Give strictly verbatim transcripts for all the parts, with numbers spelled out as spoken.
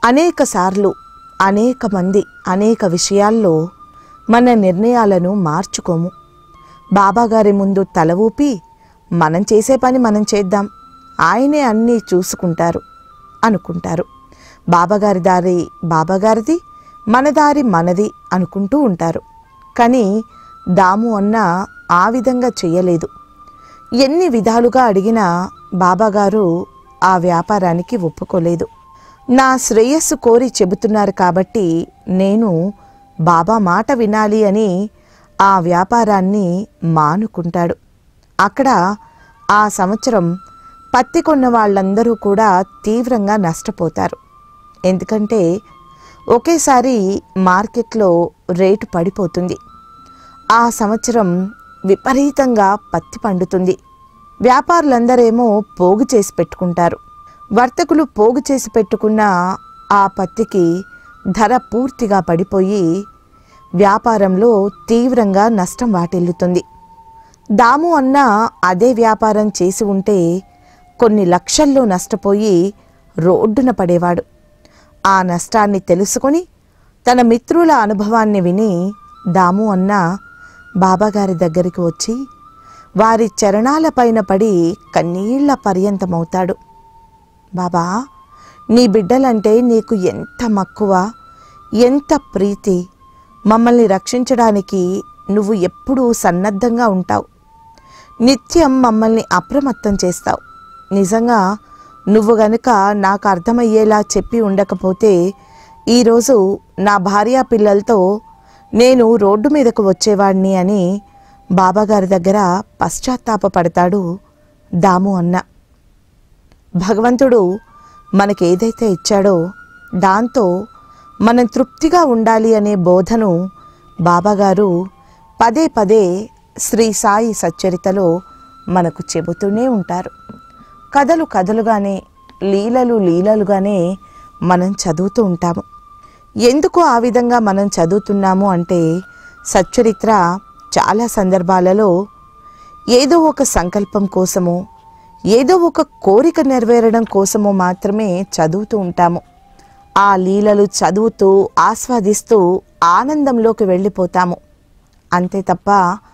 అనేక సార్లు అనేక మంది అనేక విషయాల్లో మన నిర్ణయాలను మార్చుకోము. బాబాగారి ముందు తల ఊపి మనం చేసే పని మనం చేద్దాం, ఆయనే అన్నీ చూసుకుంటారు అనుకుంటారు. బాబాగారి దారి బాబాగారిది, మన దారి మనది అనుకుంటూ ఉంటారు. కానీ దాము అన్న ఆ విధంగా చెయ్యలేదు. ఎన్ని విధాలుగా అడిగినా బాబాగారు ఆ వ్యాపారానికి ఒప్పుకోలేదు. నా శ్రేయస్సు కోరి చెబుతున్నారు కాబట్టి నేను బాబా మాట వినాలి అని ఆ వ్యాపారాన్ని మానుకుంటాడు. అక్కడ ఆ సంవత్సరం పత్తి కొన్న వాళ్ళందరూ కూడా తీవ్రంగా నష్టపోతారు. ఎందుకంటే ఒకేసారి మార్కెట్లో రేటు పడిపోతుంది. ఆ సంవత్సరం విపరీతంగా పత్తి పండుతుంది. వ్యాపారులందరేమో పోగు చేసి పెట్టుకుంటారు. వర్తకులు పోగు చేసి పెట్టుకున్న ఆ పత్తికి ధర పూర్తిగా పడిపోయి వ్యాపారంలో తీవ్రంగా నష్టం వాటిల్లుతుంది. దాము అన్న అదే వ్యాపారం చేసి ఉంటే కొన్ని లక్షల్లో నష్టపోయి రోడ్డున పడేవాడు. ఆ నష్టాన్ని తెలుసుకొని తన మిత్రుల అనుభవాన్ని విని దాము అన్న బాబాగారి దగ్గరికి వచ్చి వారి చరణాలపైన పడి కన్నీళ్ల పర్యంతమవుతాడు. బాబా, నీ బిడ్డలంటే నీకు ఎంత మక్కువ, ఎంత ప్రీతి. మమ్మల్ని రక్షించడానికి నువ్వు ఎప్పుడూ సన్నద్ధంగా ఉంటావు. నిత్యం మమ్మల్ని అప్రమత్తం చేస్తావు. నిజంగా నువ్వు గనుక నాకు అర్థమయ్యేలా చెప్పి ఉండకపోతే ఈరోజు నా భార్యా పిల్లలతో నేను రోడ్డు మీదకు వచ్చేవాడిని అని బాబాగారి దగ్గర పశ్చాత్తాపపడతాడు దాము అన్న. భగవంతుడు మనకేదైతే ఇచ్చాడో దాంతో మనం తృప్తిగా ఉండాలి అనే బోధను బాబాగారు పదే పదే శ్రీ సాయి సచ్చరితలో మనకు చెబుతూనే ఉంటారు. కథలు కథలుగానే, లీలలు లీలలుగానే మనం చదువుతూ ఉంటాము. ఎందుకు ఆ విధంగా మనం చదువుతున్నాము అంటే సచ్చరిత్ర చాలా సందర్భాలలో ఏదో ఒక సంకల్పం కోసమో ఏదో ఒక కోరిక నెరవేరడం కోసమో మాత్రమే చదువుతూ ఉంటాము. ఆ లీలలు చదువుతూ ఆస్వాదిస్తూ ఆనందంలోకి వెళ్ళిపోతాము. అంతే తప్ప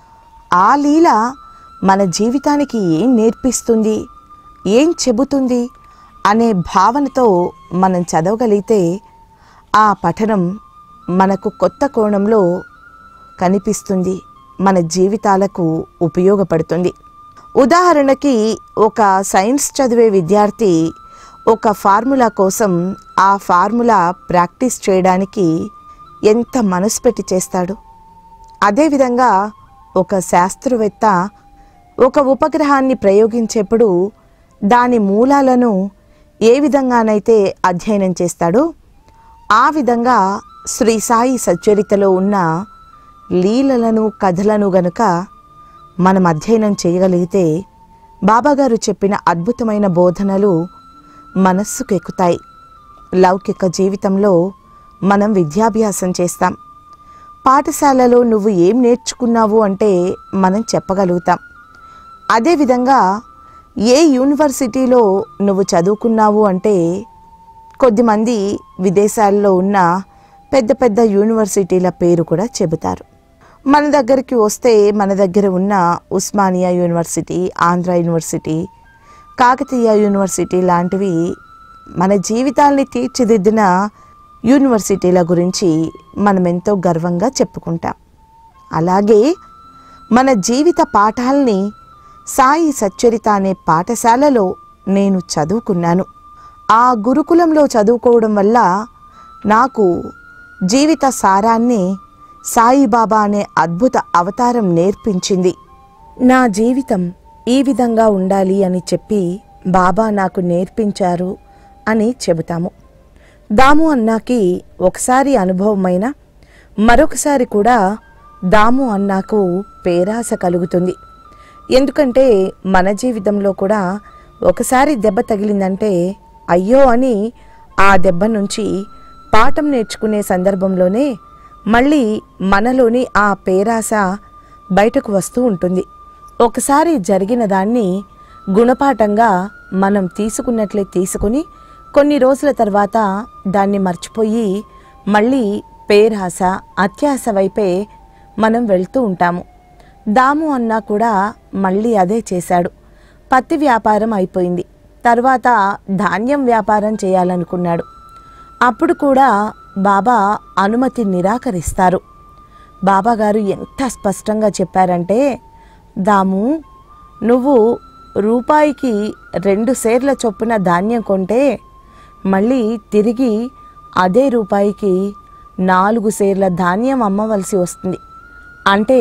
ఆ లీల మన జీవితానికి ఏం నేర్పిస్తుంది, ఏం చెబుతుంది అనే భావనతో మనం చదవగలిగితే ఆ పఠనం మనకు కొత్త కోణంలో కనిపిస్తుంది, మన జీవితాలకు ఉపయోగపడుతుంది. ఉదాహరణకి ఒక సైన్స్ చదివే విద్యార్థి ఒక ఫార్ములా కోసం ఆ ఫార్ములా ప్రాక్టీస్ చేయడానికి ఎంత మనసు పెట్టి చేస్తాడు. అదేవిధంగా ఒక శాస్త్రవేత్త ఒక ఉపగ్రహాన్ని ప్రయోగించేప్పుడు దాని మూలాలను ఏ విధంగానైతే అధ్యయనం చేస్తాడో ఆ విధంగా శ్రీ సాయి సచ్చరితలో ఉన్న లీలలను కథలను గనుక మనం అధ్యయనం చేయగలిగితే బాబాగారు చెప్పిన అద్భుతమైన బోధనలు మనస్సుకు ఎక్కుతాయి. లౌకిక జీవితంలో మనం విద్యాభ్యాసం చేస్తాం. పాఠశాలలో నువ్వు ఏం నేర్చుకున్నావు అంటే మనం చెప్పగలుగుతాం. అదేవిధంగా ఏ యూనివర్సిటీలో నువ్వు చదువుకున్నావు అంటే కొద్దిమంది విదేశాల్లో ఉన్న పెద్ద పెద్ద యూనివర్సిటీల పేరు కూడా చెబుతారు. మన దగ్గరికి వస్తే మన దగ్గర ఉన్న Osmania university, Andhra university, Kakatiya university లాంటివి మన జీవితాల్ని తీర్చిదిద్దిన యూనివర్సిటీల గురించి మనం ఎంతో గర్వంగా చెప్పుకుంటాం. అలాగే మన జీవిత పాఠాలని సాయి సచ్చరిత అనే పాఠశాలలో నేను చదువుకున్నాను. ఆ గురుకులంలో చదువుకోవడం వల్ల నాకు జీవిత సారాన్ని సాయిబాబా అనే అద్భుత అవతారం నేర్పించింది. నా జీవితం ఈ విధంగా ఉండాలి అని చెప్పి బాబా నాకు నేర్పించారు అని చెబుతాము. దాము అన్నాకి ఒకసారి అనుభవమైన మరొకసారి కూడా దాము అన్నాకు పేరాస కలుగుతుంది. ఎందుకంటే మన జీవితంలో కూడా ఒకసారి దెబ్బ తగిలిందంటే అయ్యో అని ఆ దెబ్బ నుంచి పాఠం నేర్చుకునే సందర్భంలోనే మళ్ళీ మనలోని ఆ పేరాస బయటకు వస్తూ ఉంటుంది. ఒకసారి జరిగిన దాన్ని గుణపాఠంగా మనం తీసుకున్నట్లే తీసుకుని కొన్ని రోజుల తర్వాత దాన్ని మర్చిపోయి మళ్ళీ పేరాస అత్యాస వైపే మనం వెళ్తూ ఉంటాము. దాము అన్నా కూడా మళ్ళీ అదే చేశాడు. పత్తి వ్యాపారం అయిపోయింది. తర్వాత ధాన్యం వ్యాపారం చేయాలనుకున్నాడు. అప్పుడు కూడా బాబా అనుమతి నిరాకరిస్తారు. బాబాగారు ఎంత స్పష్టంగా చెప్పారంటే, దాము, నువ్వు రూపాయికి రెండు సేర్ల చొప్పున ధాన్యం కొంటే మళ్ళీ తిరిగి అదే రూపాయికి నాలుగు సేర్ల ధాన్యం అమ్మవలసి వస్తుంది. అంటే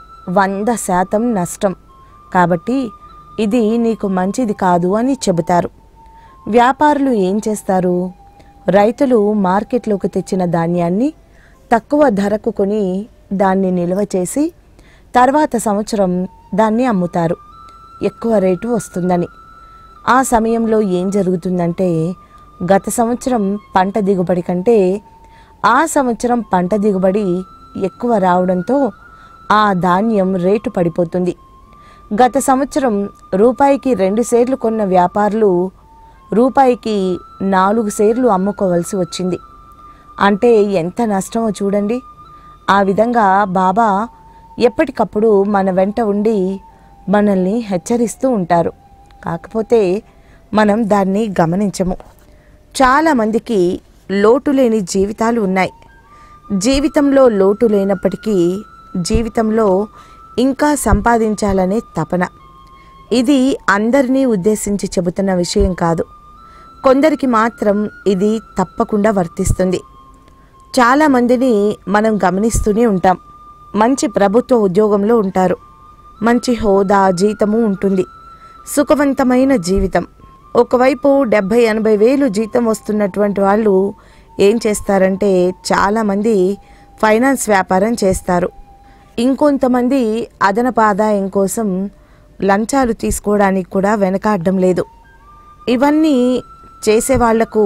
వంద శాతం నష్టం. కాబట్టి ఇది నీకు మంచిది కాదు అని చెబుతారు. వ్యాపారులు ఏం చేస్తారు? రైతులు మార్కెట్లోకి తెచ్చిన ధాన్యాన్ని తక్కువ ధరకు కొని దాన్ని నిల్వ చేసి తర్వాత సంవత్సరం దాన్ని అమ్ముతారు, ఎక్కువ రేటు వస్తుందని. ఆ సమయంలో ఏం జరుగుతుందంటే, గత సంవత్సరం పంట దిగుబడి కంటే ఆ సంవత్సరం పంట దిగుబడి ఎక్కువ రావడంతో ఆ ధాన్యం రేటు పడిపోతుంది. గత సంవత్సరం రూపాయికి రెండు సేర్లు కొన్న వ్యాపారులు రూపాయికి నాలుగు సేర్లు అమ్ముకోవలసి వచ్చింది. అంటే ఎంత నష్టమో చూడండి. ఆ విధంగా బాబా ఎప్పటికప్పుడు మన వెంట ఉండి మనల్ని హెచ్చరిస్తూ ఉంటారు. కాకపోతే మనం దాన్ని గమనించము. చాలామందికి లోటు లేని జీవితాలు ఉన్నాయి. జీవితంలో లోటు లేనప్పటికీ జీవితంలో ఇంకా సంపాదించాలనే తపన. ఇది అందరినీ ఉద్దేశించి చెబుతున్న విషయం కాదు. కొందరికి మాత్రం ఇది తప్పకుండా వర్తిస్తుంది. చాలామందిని మనం గమనిస్తూనే ఉంటాం. మంచి ప్రభుత్వ ఉద్యోగంలో ఉంటారు. మంచి హోదా, జీతము ఉంటుంది. సుఖవంతమైన జీవితం. ఒకవైపు డెబ్భై ఎనభై వేలు జీతం వస్తున్నటువంటి వాళ్ళు ఏం చేస్తారంటే, చాలామంది ఫైనాన్స్ వ్యాపారం చేస్తారు. ఇంకొంతమంది అదనపు ఆదాయం కోసం లంచాలు తీసుకోవడానికి కూడా వెనకాడడం లేదు. ఇవన్నీ చేసేవాళ్లకు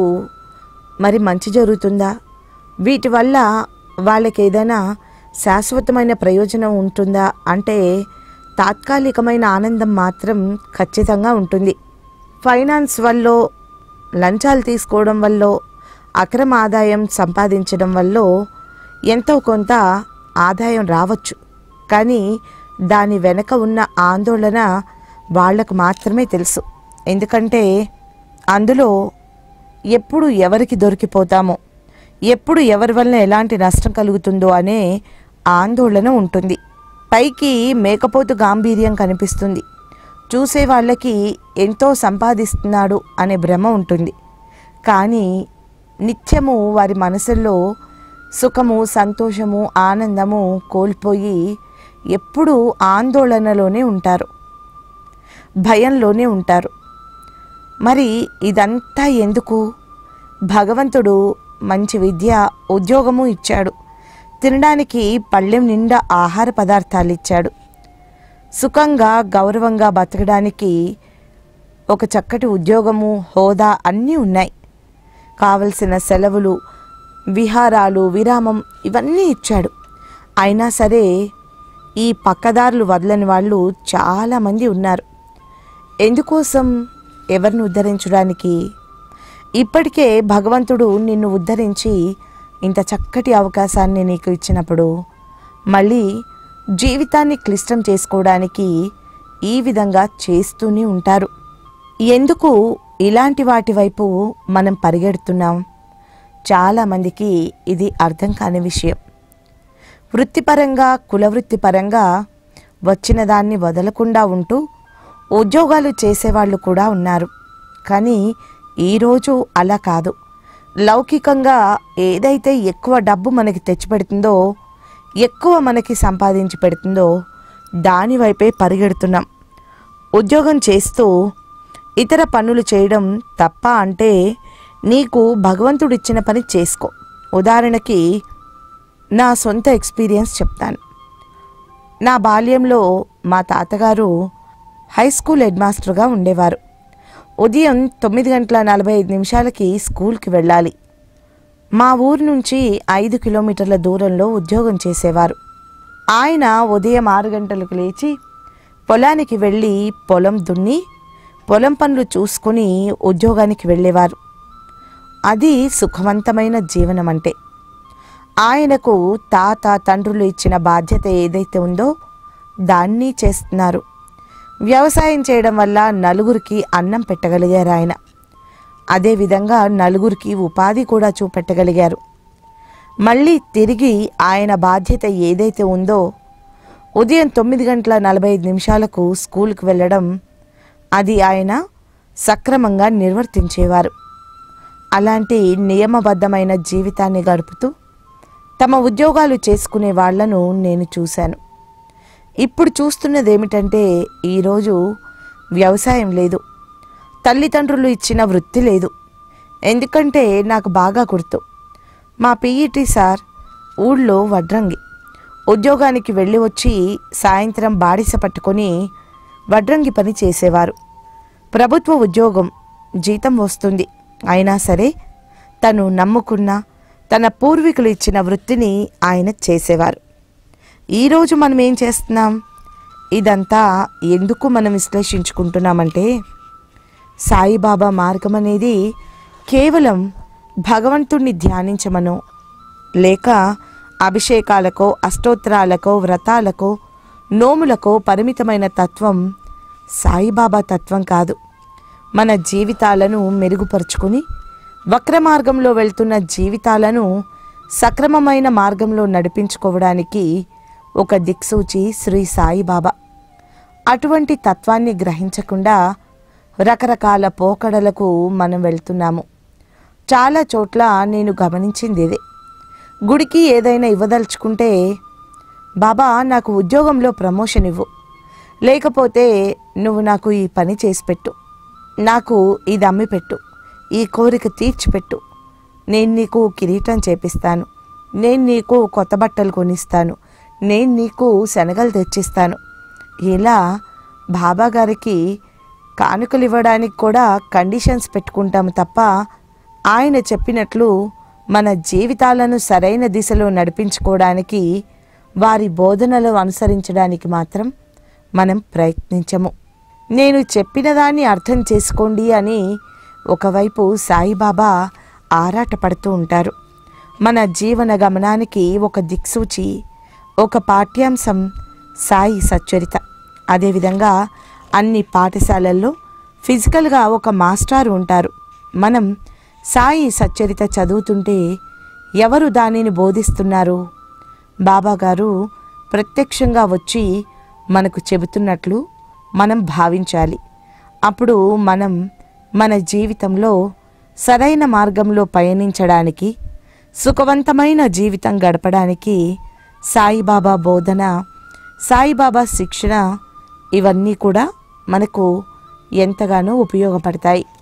మరి మంచి జరుగుతుందా? వీటి వల్ల వాళ్ళకి ఏదైనా శాశ్వతమైన ప్రయోజనం ఉంటుందా అంటే తాత్కాలికమైన ఆనందం మాత్రం ఖచ్చితంగా ఉంటుంది. ఫైనాన్స్ వల్ల, లంచాలు తీసుకోవడం వల్ల, అక్రమ ఆదాయం సంపాదించడం వల్ల ఎంతో కొంత ఆదాయం రావచ్చు. కానీ దాని వెనక ఉన్న ఆందోళన వాళ్లకు మాత్రమే తెలుసు. ఎందుకంటే అందులో ఎప్పుడు ఎవరికి దొరికిపోతామో, ఎప్పుడు ఎవరి వల్ల ఎలాంటి నష్టం కలుగుతుందో అనే ఆందోళన ఉంటుంది. పైకి మేకపోతు గాంభీర్యం కనిపిస్తుంది. చూసే వాళ్ళకి ఎంతో సంపాదిస్తున్నాడు అనే భ్రమ ఉంటుంది. కానీ నిత్యము వారి మనసుల్లో సుఖము, సంతోషము, ఆనందము కోల్పోయి ఎప్పుడూ ఆందోళనలోనే ఉంటారు, భయంలోనే ఉంటారు. మరి ఇదంతా ఎందుకు? భగవంతుడు మంచి విద్య, ఉద్యోగము ఇచ్చాడు. తినడానికి పళ్ళెం నిండా ఆహార పదార్థాలు ఇచ్చాడు. సుఖంగా, గౌరవంగా బతకడానికి ఒక చక్కటి ఉద్యోగము, హోదా అన్నీ ఉన్నాయి. కావలసిన సెలవులు, విహారాలు, విరామం ఇవన్నీ ఇచ్చాడు. అయినా సరే ఈ పక్కదారులు వదలని వాళ్ళు చాలామంది ఉన్నారు. ఎందుకోసం? ఎవరిని ఉద్ధరించడానికి? ఇప్పటికే భగవంతుడు నిన్ను ఉద్ధరించి ఇంత చక్కటి అవకాశాన్ని నీకు ఇచ్చినప్పుడు మళ్ళీ జీవితాన్ని క్లిష్టం చేసుకోవడానికి ఈ విధంగా చేస్తూనే ఉంటారు. ఎందుకు ఇలాంటి వాటి వైపు మనం పరిగెడుతున్నాం? చాలామందికి ఇది అర్థం కాని విషయం. వృత్తిపరంగా, కులవృత్తిపరంగా వచ్చిన దాన్ని వదలకుండా ఉంటూ ఉద్యోగాలు చేసేవాళ్ళు కూడా ఉన్నారు. కానీ ఈరోజు అలా కాదు. లౌకికంగా ఏదైతే ఎక్కువ డబ్బు మనకి తెచ్చిపెడుతుందో, ఎక్కువ మనకి సంపాదించి పెడుతుందో దానివైపే పరిగెడుతున్నాం. ఉద్యోగం చేస్తూ ఇతర పనులు చేయడం తప్ప అంటే నీకు భగవంతుడు ఇచ్చిన పని చేసుకో. ఉదాహరణకి నా సొంత ఎక్స్పీరియన్స్ చెప్తాను. నా బాల్యంలో మా తాతగారు హై స్కూల్ హెడ్ మాస్టర్గా ఉండేవారు. ఉదయం తొమ్మిది గంటల నలభై ఐదు నిమిషాలకి స్కూల్కి వెళ్ళాలి. మా ఊరు నుంచి ఐదు కిలోమీటర్ల దూరంలో ఉద్యోగం చేసేవారు. ఆయన ఉదయం ఆరు గంటలకు లేచి పొలానికి వెళ్ళి పొలం దున్ని పొలం పనులు చూసుకుని ఉద్యోగానికి వెళ్ళేవారు. అది సుఖవంతమైన జీవనం అంటే. ఆయనకు తాత తండ్రులు ఇచ్చిన బాధ్యత ఏదైతే ఉందో దాన్ని చేస్తున్నారు. వ్యవసాయం చేయడం వల్ల నలుగురికి అన్నం పెట్టగలిగారు ఆయన. అదేవిధంగా నలుగురికి ఉపాధి కూడా చూపెట్టగలిగారు. మళ్ళీ తిరిగి ఆయన బాధ్యత ఏదైతే ఉందో ఉదయం తొమ్మిది గంటల నలభై ఐదు నిమిషాలకు స్కూల్కి వెళ్ళడం, అది ఆయన సక్రమంగా నిర్వర్తించేవారు. అలాంటి నియమబద్ధమైన జీవితాన్ని గడుపుతూ తమ ఉద్యోగాలు చేసుకునే వాళ్లను నేను చూశాను. ఇప్పుడు చూస్తున్నది ఏమిటంటే, ఈరోజు వ్యవసాయం లేదు, తల్లిదండ్రులు ఇచ్చిన వృత్తి లేదు. ఎందుకంటే నాకు బాగా గుర్తు, మా పీఈటీ సార్ ఊళ్ళో వడ్రంగి. ఉద్యోగానికి వెళ్ళి వచ్చి సాయంత్రం బాడిస పట్టుకొని వడ్రంగి పని చేసేవారు. ప్రభుత్వ ఉద్యోగం, జీతం వస్తుంది. అయినా సరే తను నమ్ముకున్న తన పూర్వీకులు ఇచ్చిన వృత్తిని ఆయన చేసేవారు. ఈరోజు మనం ఏం చేస్తున్నాం? ఇదంతా ఎందుకు మనం విశ్లేషించుకుంటున్నామంటే, సాయిబాబా మార్గం అనేది కేవలం భగవంతుణ్ణి ధ్యానించమనో, లేక అభిషేకాలకో, అష్టోత్తరాలకో, వ్రతాలకో, నోములకో పరిమితమైన తత్వం సాయిబాబా తత్వం కాదు. మన జీవితాలను మెరుగుపరుచుకుని వక్ర మార్గంలో వెళ్తున్న జీవితాలను సక్రమమైన మార్గంలో నడిపించుకోవడానికి ఒక దిక్సూచి శ్రీ సాయిబాబా. అటువంటి తత్వాన్ని గ్రహించకుండా రకరకాల పోకడలకు మనం వెళ్తున్నాము. చాలా చోట్ల నేను గమనించింది ఇదే. గుడికి ఏదైనా ఇవ్వదలుచుకుంటే, బాబా నాకు ఉద్యోగంలో ప్రమోషన్ ఇవ్వు, లేకపోతే నువ్వు నాకు ఈ పని చేసి పెట్టు, నాకు ఇది అమ్మి పెట్టు, ఈ కోరిక తీర్చిపెట్టు, నేను నీకు కిరీటం చేపిస్తాను, నేను నీకు కొత్త బట్టలు కొనిస్తాను, నేను నీకు శనగలు తెచ్చిస్తాను. ఇలా బాబా గారికి కానుకలు ఇవ్వడానికి కూడా కండిషన్స్ పెట్టుకుంటాము తప్ప, ఆయన చెప్పినట్లు మన జీవితాలను సరైన దిశలో నడిపించుకోవడానికి, వారి బోధనలు అనుసరించడానికి మాత్రం మనం ప్రయత్నించము. నేను చెప్పిన దాన్ని అర్థం చేసుకోండి అని ఒకవైపు సాయిబాబా ఆరాటపడుతూ ఉంటారు. మన జీవన గమనానికి ఒక దిక్సూచి, ఒక పాఠ్యాంశం సాయి సచ్చరిత. అదేవిధంగా అన్ని పాఠశాలల్లో ఫిజికల్గా ఒక మాస్టారు ఉంటారు. మనం సాయి సచ్చరిత చదువుతుంటే ఎవరు దానిని బోధిస్తున్నారు? బాబాగారు ప్రత్యక్షంగా వచ్చి మనకు చెబుతున్నట్లు మనం భావించాలి. అప్పుడు మనం మన జీవితంలో సరైన మార్గంలో పయనించడానికి, సుఖవంతమైన జీవితం గడపడానికి సాయిబాబా బోధన, సాయిబాబా శిక్షణ, ఇవన్నీ కూడా మనకు ఎంతగానో ఉపయోగపడతాయి.